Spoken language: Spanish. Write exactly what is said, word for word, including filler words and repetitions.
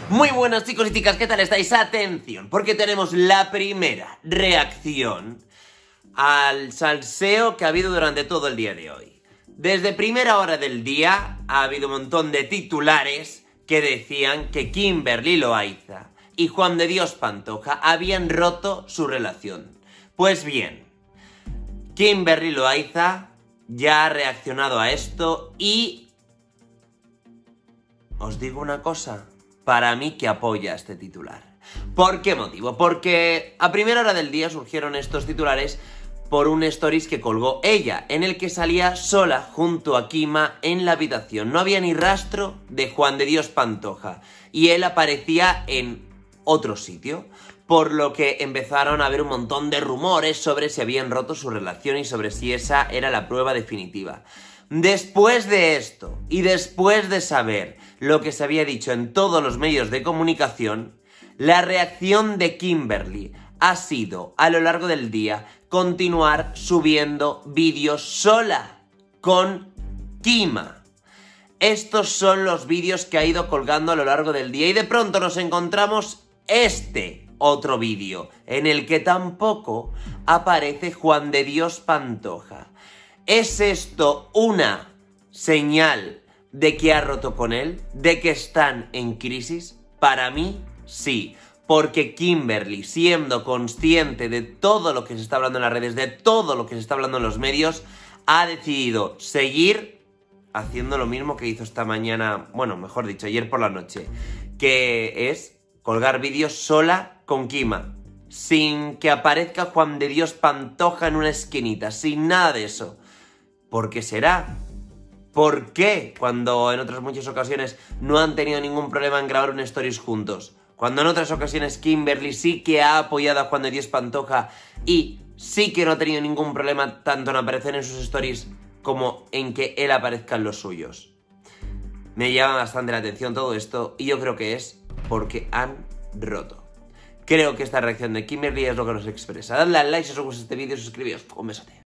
Muy buenas chicos y chicas, ¿qué tal estáis? Atención, porque tenemos la primera reacción al salseo que ha habido durante todo el día de hoy. Desde primera hora del día ha habido un montón de titulares que decían que Kimberly Loaiza y Juan de Dios Pantoja habían roto su relación. Pues bien, Kimberly Loaiza ya ha reaccionado a esto y os digo una cosa, para mí que apoya este titular. ¿Por qué motivo? Porque a primera hora del día surgieron estos titulares por un stories que colgó ella, en el que salía sola junto a Kima en la habitación. No había ni rastro de Juan de Dios Pantoja y él aparecía en otro sitio, por lo que empezaron a haber un montón de rumores sobre si habían roto su relación y sobre si esa era la prueba definitiva. Después de esto, y después de saber lo que se había dicho en todos los medios de comunicación, la reacción de Kimberly ha sido, a lo largo del día, continuar subiendo vídeos sola con Kima. Estos son los vídeos que ha ido colgando a lo largo del día y de pronto nos encontramos este otro vídeo, en el que tampoco aparece Juan de Dios Pantoja. ¿Es esto una señal de que ha roto con él? ¿De que están en crisis? Para mí, sí. Porque Kimberly, siendo consciente de todo lo que se está hablando en las redes, de todo lo que se está hablando en los medios, ha decidido seguir haciendo lo mismo que hizo esta mañana, bueno, mejor dicho, ayer por la noche, que es colgar vídeos sola con Kima, sin que aparezca Juan de Dios Pantoja en una esquinita, sin nada de eso. ¿Por qué será? ¿Por qué cuando en otras muchas ocasiones no han tenido ningún problema en grabar un stories juntos? Cuando en otras ocasiones Kimberly sí que ha apoyado a Juan de Dios Pantoja y sí que no ha tenido ningún problema tanto en aparecer en sus stories como en que él aparezca en los suyos. Me llama bastante la atención todo esto y yo creo que es porque han roto. Creo que esta reacción de Kimberly es lo que nos expresa. Dadle al like si os gusta este vídeo y suscribíos. Un besote.